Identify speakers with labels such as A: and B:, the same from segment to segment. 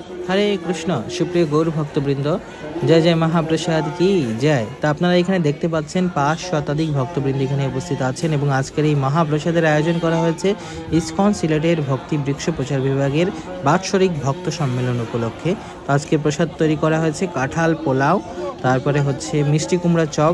A: হরে কৃষ্ণ। সুপ্রিয় গৌর ভক্তবৃন্দ, জয় জয় মহাপ্রসাদ কি জয়। তা আপনারা এখানে দেখতে পাচ্ছেন 5 শতাধিক ভক্তবৃন্দ এখানে উপস্থিত আছেন এবং আজকের এই মহাপ্রসাদের আয়োজন করা হয়েছে ইসকন সিলেটের ভক্তি বৃক্ষ প্রচার বিভাগের বাৎসরিক ভক্ত সম্মেলন উপলক্ষে। তো আজকে প্রসাদ তৈরি করা হয়েছে কাঁঠাল পোলাও, তারপরে হচ্ছে মিষ্টি কুমড়া চপ,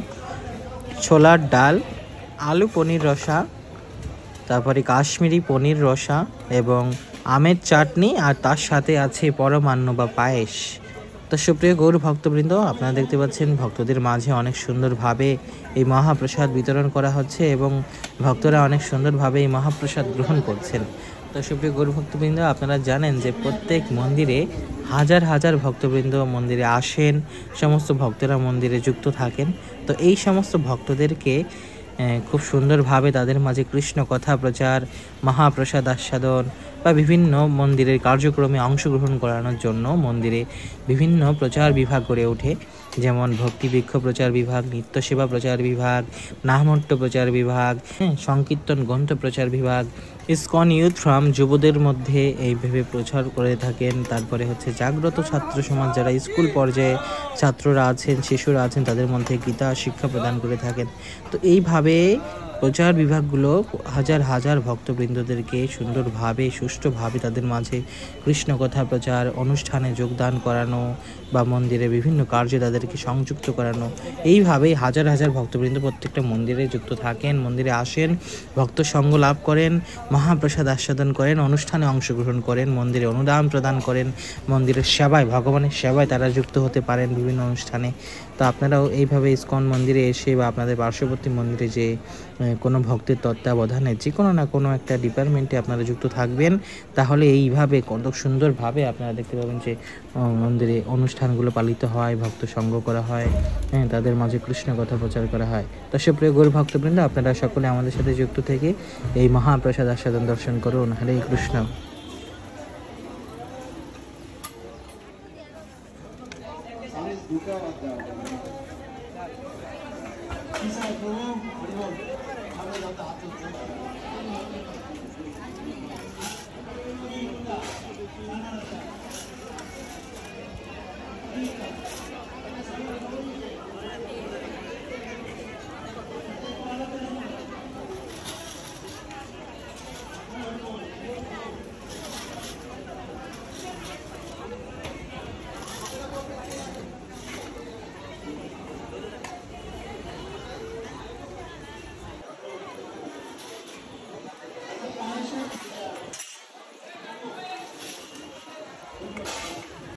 A: ছোলার ডাল, আলু পনির রসা, তারপরে কাশ্মীরি পনির রসা এবং আমের চাটনি, আর তার সাথে আছে পরমান্ন বা পায়েস। তো সুপ্রিয় গৌর ভক্তবৃন্দ, আপনারা দেখতে পাচ্ছেন ভক্তদের মাঝে অনেক সুন্দরভাবে এই মহাপ্রসাদ বিতরণ করা হচ্ছে এবং ভক্তরা অনেক সুন্দরভাবে এই মহাপ্রসাদ গ্রহণ করছেন। তো সুপ্রিয় গৌর ভক্তবৃন্দ, আপনারা জানেন যে প্রত্যেক মন্দিরে হাজার হাজার ভক্তবৃন্দ মন্দিরে আসেন, সমস্ত ভক্তরা মন্দিরে যুক্ত থাকেন। তো এই সমস্ত ভক্তদেরকে খুব সুন্দরভাবে তাদের মাঝে কৃষ্ণ কথা প্রচার, মহাপ্রসাদ আস্বাদন বা বিভিন্ন মন্দিরের কার্যক্রমে অংশগ্রহণ করানোর জন্য মন্দিরে বিভিন্ন প্রচার বিভাগ গড়ে ওঠে। যেমন ভক্তি বৃক্ষ প্রচার বিভাগ, নিত্য সেবা প্রচার বিভাগ, নামহট্ট প্রচার বিভাগ, সংকীর্তন গ্রন্থ প্রচার বিভাগ, ইসকন ইউথ ফ্রম যুবদের মধ্যে এইভাবে প্রচার করে থাকেন। তারপরে হচ্ছে জাগ্রত ছাত্র সমাজ, যারা স্কুল পর্যায়ে ছাত্ররা আছেন, শিশুরা আছেন, তাদের মধ্যে গীতা শিক্ষা প্রদান করে থাকেন। তো এইভাবে প্রচার বিভাগগুলো হাজার হাজার ভক্তবৃন্দদেরকে সুন্দরভাবে সুষ্ঠুভাবে তাদের মাঝে কৃষ্ণ কথা প্রচার অনুষ্ঠানে যোগদান করানো বা মন্দিরে বিভিন্ন কার্যে তাদেরকে সংযুক্ত করানো, এইভাবেই হাজার হাজার ভক্তবৃন্দ প্রত্যেকটা মন্দিরে যুক্ত থাকেন, মন্দিরে আসেন, ভক্ত সঙ্গ লাভ করেন, মহাপ্রসাদ আস্বাদন করেন, অনুষ্ঠানে অংশগ্রহণ করেন, মন্দিরে অনুদান প্রদান করেন, মন্দিরের সেবায়, ভগবানের সেবায় তারা যুক্ত হতে পারেন বিভিন্ন অনুষ্ঠানে। তো আপনারাও এইভাবে ইসকন মন্দিরে এসে বা আপনাদের পার্শ্ববর্তী মন্দিরে যে কোনো ভক্তের তত্ত্বাবধানে যে কোনো না কোনো একটা ডিপার্টমেন্টে আপনারা যুক্ত থাকবেন, তাহলে এইভাবে কত সুন্দরভাবে আপনারা দেখতে পাবেন যে মন্দিরে অনুষ্ঠানগুলো পালিত হয়, ভক্ত সঙ্গ করা হয়, তাদের মাঝে কৃষ্ণ কথা প্রচার করা হয়। তো সুপ্রিয় গৌর ভক্তবৃন্দ, আপনারা সকলে আমাদের সাথে যুক্ত থেকে এই মহাপ্রসাদ আস্বাদন দর্শন করুন। হরে কৃষ্ণ।